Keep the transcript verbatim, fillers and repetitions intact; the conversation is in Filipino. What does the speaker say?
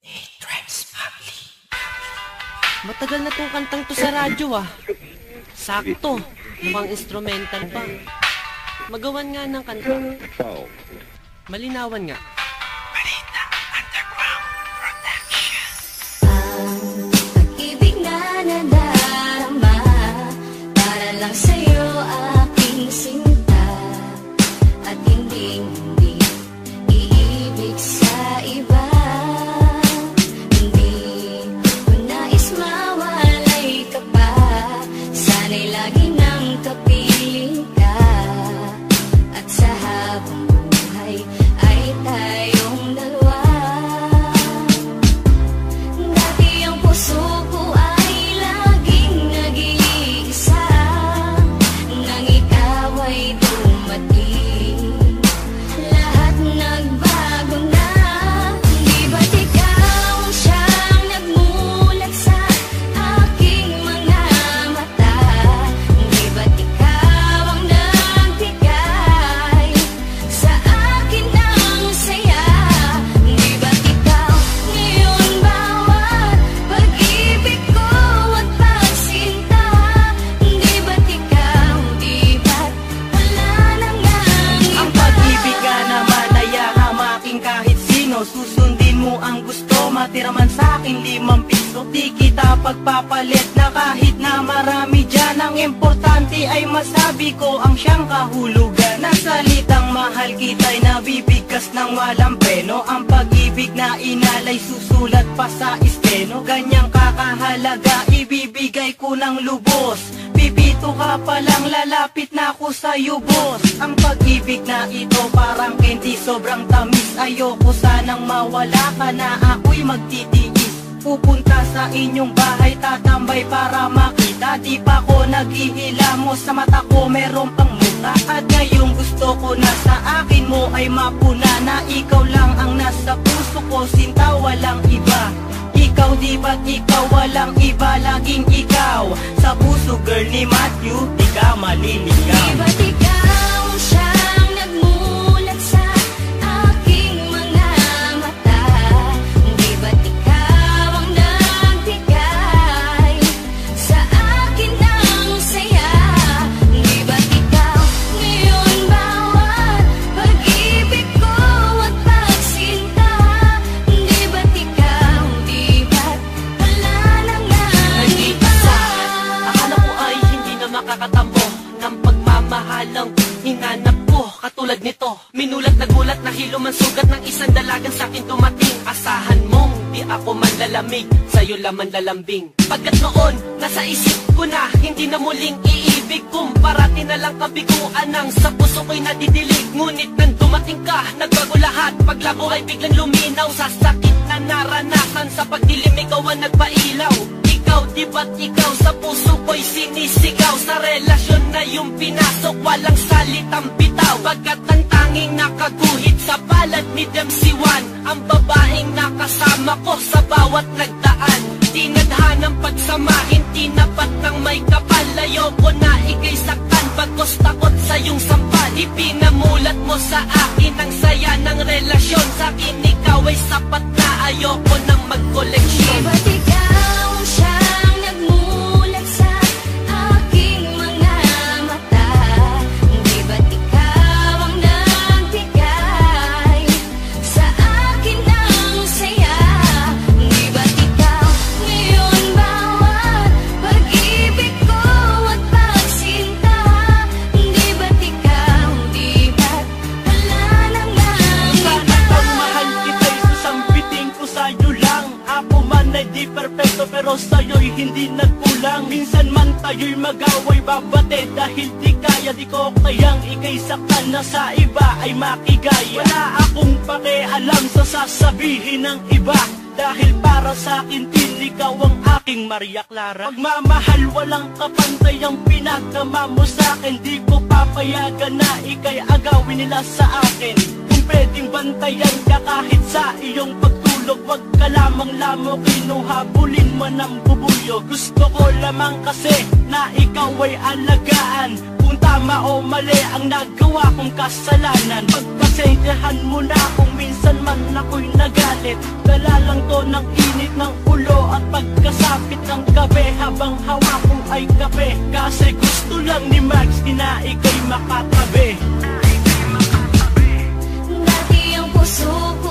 A-Tribes Family. Matagal na tong kantang to sa radyo ah. Sakto, mukhang instrumental pa. Magawan nga ng kanta. Malinawan nga. Balita Underground Production. Ang pag-ibig na nadarama para lang sa'yo aking sinta, at hindi hindi iibig sa iba. Hindi ko nais mawalay ka pa, sana'y lagi nang kapiling ka, at sa habang buhay ay tayong dalawa. Dati ang puso ko ay laging nag-iisa, nang ikaw ay dumating, lahat nagbago na. Di ba't ikaw siyang nagmulat sa aking mga mata? Di ba't ikaw ang nagbigay sa akin ng saya? Di ba't ikaw ngayon bawat pag-ibig ko at pagsinta? Di ba't ikaw, di ba't wala na ngang Ang iba? pag-ibig ka naman ay hamaking kahit sino. Susundin mo ang gusto, matira man sa'kin limang piso. Di kita pagpapalit na kahit na marami dyan. Ang importante ay masabi ko ang siyang kahulugan. Na salitang mahal kita'y nabibigkas ng walang preno. Ang pag-ibig na inalay susulat pa sa esteno. Ganyang kakahalaga ibibigay ko ng lubos. Pipito ka palang lalapit na ako sa'yo, boss. Ang pag-ibig na ito parang candy, sobrang tamis. Ayoko sanang mawala ka na ako'y magtitiis. Pupunta sa inyong bahay, tatambay para makita. Di pa ko naghihilamos, sa mata ko meron pang muta. At ngayong gusto ko na sa akin mo ay mapuna, na ikaw lang ang nasa puso ko, sinta walang iba. Ikaw di ba't ikaw walang iba, laging ikaw sa puso, girl ni Matthew, di ka maliligaw. Di ba't ikaw siyang nagmulat sa aking mga mata? Di ba't ikaw ang nagbigay sa akin ng saya? Di ba't ikaw ngayon bawat pag-ibig ko at pagsinta? Di ba't ikaw, di ba't wala na ngang iba? Nag-iisa, akala ko ay hindi na makakatambo ng pagmamahalang hinanap ko. Katulad nito, minulat na gulat na hilo man sugat ng isang dalagang sa'kin dumating. Asahan mong di ako manlalamig, sa'yo laman lalambing. Pagkat noon, nasa isip ko na hindi na muling iibig kong parati na lang kabiguan ng sa puso ko'y nadidilig. Ngunit nang dumating ka, nagbago lahat. Paglabo ay biglang luminaw sa sakit na naranasan. Sa pagdilim ikaw ang nagpailaw. Ikaw, di ba't ikaw sa puso ko'y sinisigaw? Sa relasyon na yung pinasok, walang salitang bitaw. Bagat ang tanging nakaguhit sa palad ni Dempsey Juan, ang babaeng nakasama ko sa bawat nagdaan. Tinadhanang pagsamahin, tinapat ng may kapal. Ayoko na ikay saktan, bagos takot sa iyong sampal. Ipinamulat mo sa akin ang saya ng relasyon. Sa akin ikaw ay sapat na, ayoko nang Di mag-koleksyon. ba't ikaw siyang nagmulat sa aking mga mata? Di ba't ikaw ang nagbigay sa akin ng saya? Di ba't ikaw ngayon bawat pag-ibig ko at pagsinta? Di ba't ikaw, di ba't wala na ngang Sana iba? kang mahal kita'y susambiting ko sa'yo lang. Ako man ay di perfecto pero sa'yo'y hindi nagkulang. Minsan man tayo'y mag-away babate, dahil di kaya, di ko kayang ikay saktan na sa iba ay makigay. Wala akong pakialam sa sasabihin ng iba, dahil para sa akin din ikaw ang aking Maria Clara. Pagmamahal walang kapantay ang pinagdama mo sa akin. Di ko papayagan na ikay agawin nila sa akin. Kung pwedeng bantayan ka kahit sa iyong pagtulog, wag ka lamang lamo kinuhabulin mo ng bubuyo. Gusto ko lamang kasi na ikaw ay alagaan. Kung kung tama o mali ang nagawa kong kasalanan. Pagpasensyahan mo na kung minsan man ako'y nagalit. Dala lang to ng init ng ulo at pagkasapit ng gabi, habang hawak ko ay kape. Kasi gusto lang ni Max na ika'y makatabi. Dati ang puso